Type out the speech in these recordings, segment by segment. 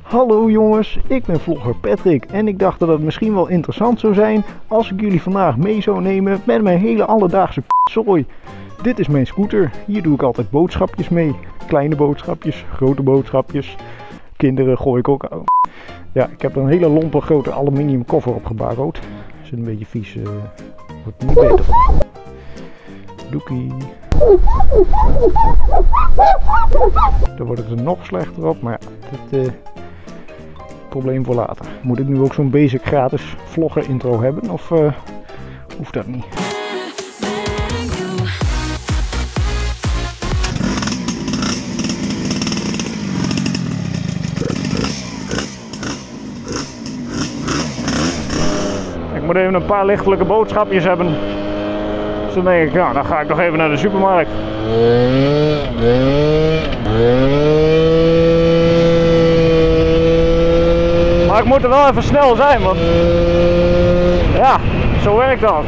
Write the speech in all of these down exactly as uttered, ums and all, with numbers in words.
Hallo jongens, ik ben vlogger Patrick en ik dacht dat het misschien wel interessant zou zijn als ik jullie vandaag mee zou nemen met mijn hele alledaagse zooi. Dit is mijn scooter, hier doe ik altijd boodschapjes mee. Kleine boodschapjes, grote boodschapjes, kinderen gooi ik ook. Ja, ik heb er een hele lompe grote aluminium koffer op gebarrood. Zit een beetje vies, uh, wordt niet beter. Doekie. Dan wordt het er nog slechter op, maar ja, dit uh, probleem voor later. Moet ik nu ook zo'n basic gratis vlogger intro hebben of uh, hoeft dat niet? Ik moet even een paar lichtelijke boodschapjes hebben. Dus dan denk ik, nou, dan ga ik nog even naar de supermarkt. Maar ik moet er wel even snel zijn, want ja, zo werkt dat.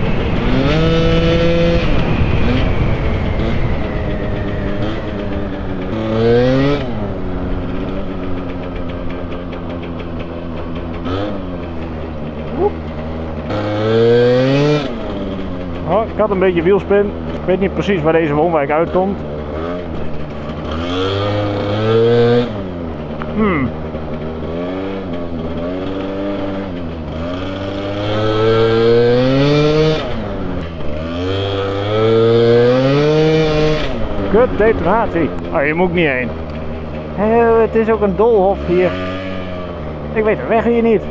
Oh, ik had een beetje wielspin. Ik weet niet precies waar deze woonwijk uitkomt. Hmm. Kut detonatie. Oh, hier moet ik niet heen. Uh, het is ook een doolhof hier. Ik weet de weg hier niet.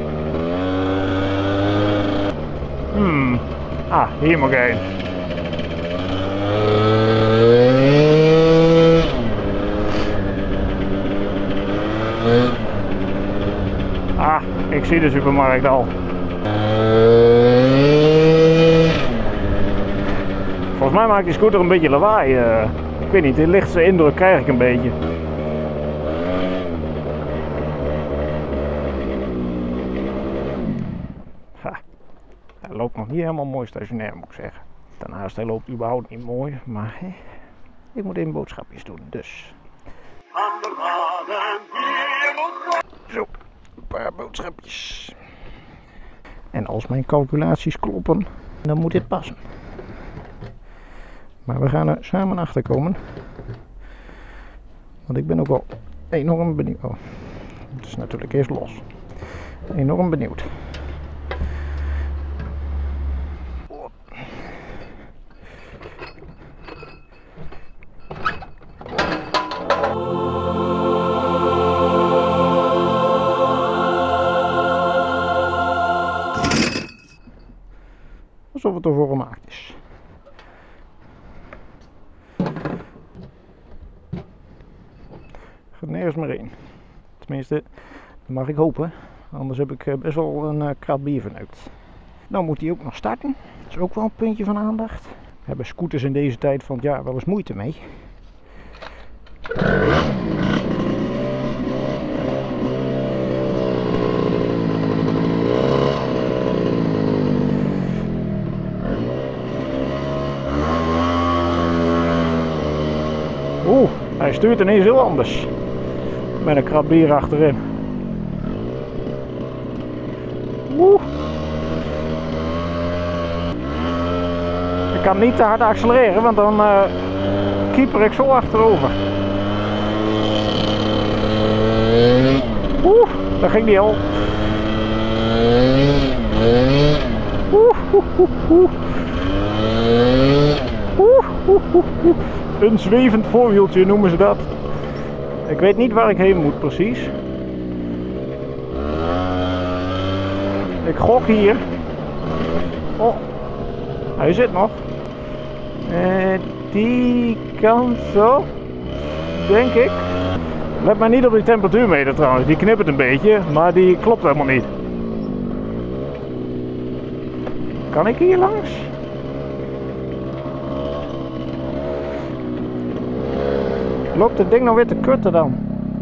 Hmm. Ah, hier moet ik heen. Ah, ik zie de supermarkt al. Volgens mij maakt die scooter een beetje lawaai. Uh, ik weet niet, de lichtste indruk krijg ik een beetje. Ha. Hij loopt nog niet helemaal mooi stationair, moet ik zeggen. Daarnaast, hij loopt überhaupt niet mooi, maar hè, ik moet even boodschapjes doen, dus. Zo, een paar boodschapjes. En als mijn calculaties kloppen, dan moet dit passen. Maar we gaan er samen achter komen. Want ik ben ook wel enorm benieuwd. Oh, het is natuurlijk eerst los. Enorm benieuwd. Alsof het ervoor gemaakt is. Gaat nergens meer in. Tenminste, dat mag ik hopen. Anders heb ik best wel een uh, krat bier verneukt. Nou moet hij ook nog starten. Dat is ook wel een puntje van aandacht. We hebben scooters in deze tijd van het jaar wel eens moeite mee. Oeh, hij stuurt ineens heel anders. Met een krat bier achterin. Oeh. Ik kan niet te hard accelereren, want dan uh, keeper ik zo achterover. Oeh, daar ging die al. Oeh, oeh, oeh, oeh. Oeh, oeh, oeh, oeh. Een zwevend voorwieltje noemen ze dat. Ik weet niet waar ik heen moet precies. Ik gok hier. Oh, hij zit nog. Uh, die kant zo, denk ik. Let maar niet op die temperatuurmeter trouwens. Die knippert een beetje, maar die klopt helemaal niet. Kan ik hier langs? Loopt het ding nou weer te kutten dan?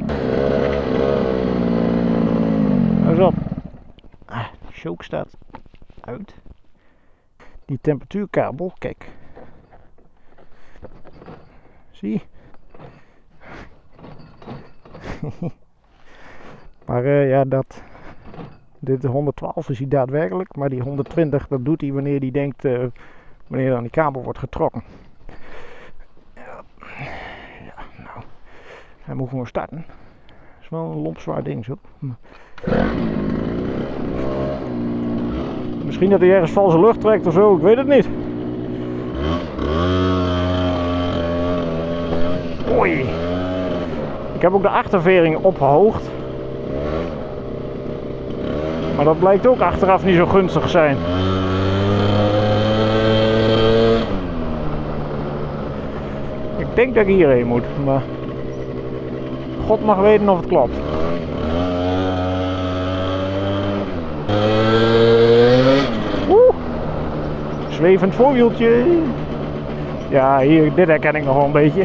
Hou eens op. Ah, de choke staat uit. Die temperatuurkabel, kijk. Zie je? Maar uh, ja, dat... Dit honderdtwaalf is hij daadwerkelijk, maar die honderdtwintig, dat doet hij wanneer hij denkt, uh, wanneer dan die kabel wordt getrokken. Ja, ja nou, hij moet gewoon starten. Dat is wel een lompzwaar ding zo. Misschien dat hij ergens valse lucht trekt of zo, ik weet het niet. Oei. Ik heb ook de achtervering opgehoogd. Maar dat blijkt ook achteraf niet zo gunstig te zijn. Ik denk dat ik hierheen moet, maar God mag weten of het klopt. Oeh, zwevend voorwieltje. Ja, hier, dit herken ik nog wel een beetje.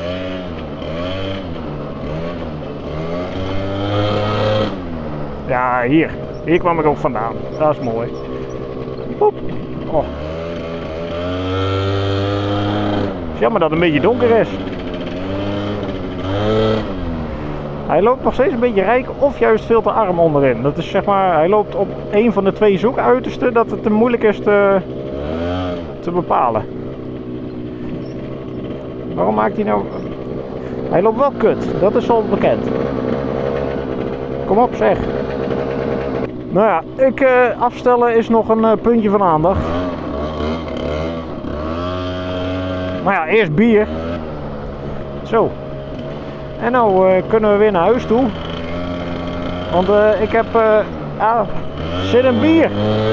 Ja, hier. Hier kwam ik ook vandaan. Dat is mooi. Oep. Oh. Het is jammer dat het een beetje donker is. Hij loopt nog steeds een beetje rijk of juist veel te arm onderin. Dat is zeg maar, hij loopt op een van de twee zoekuitersten dat het te moeilijk is te, te bepalen. Waarom maakt hij nou... Hij loopt wel kut, dat is al bekend. Kom op zeg. Nou ja, ik, uh, afstellen is nog een uh, puntje van aandacht. Maar ja, eerst bier. Zo. En nou uh, kunnen we weer naar huis toe. Want uh, ik heb uh, ah, zin in bier.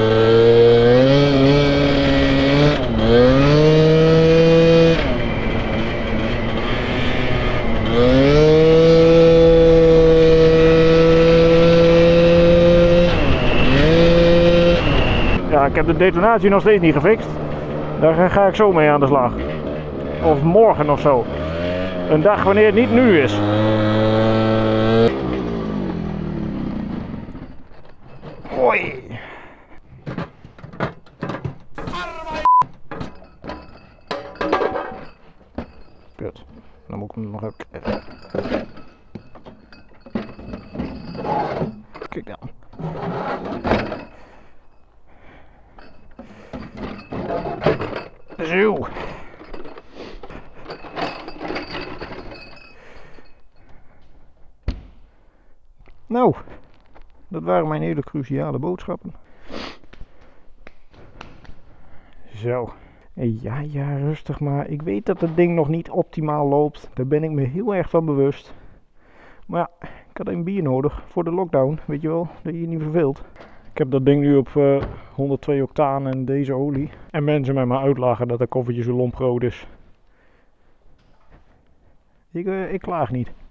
Ja, ik heb de detonatie nog steeds niet gefixt. Daar ga ik zo mee aan de slag. Of morgen of zo. Een dag wanneer het niet nu is. Hoi. Kut. Dan moet ik hem nog even... Kijk dan. Zo. Nou, dat waren mijn hele cruciale boodschappen. Zo. Ja, ja, rustig maar. Ik weet dat het ding nog niet optimaal loopt. Daar ben ik me heel erg van bewust. Maar ja, ik had een bier nodig voor de lockdown. Weet je wel, dat je je niet verveelt. Ik heb dat ding nu op uh, honderdtwee octaan en deze olie. En mensen mij maar uitlachen dat dat koffertje zo lompgroot is. Ik, uh, ik klaag niet.